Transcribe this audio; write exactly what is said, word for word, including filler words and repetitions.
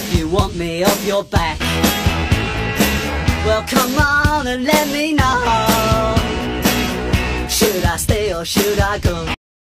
if you want me off your back. Well, come on and let me know. Should I stay or should I go?